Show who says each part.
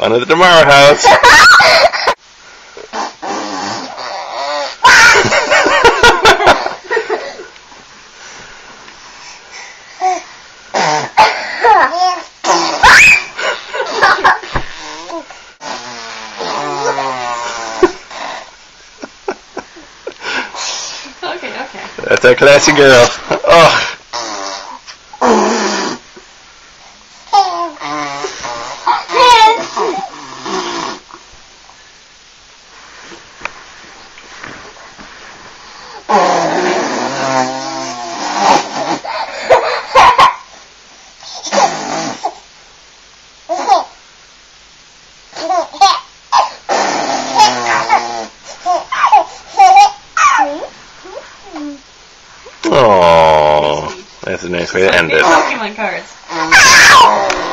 Speaker 1: Down at the Tomorrow House.
Speaker 2: Okay.
Speaker 1: That's our classy girl. Oh. Oh, that's a nice way to end it.
Speaker 2: Pokemon cards.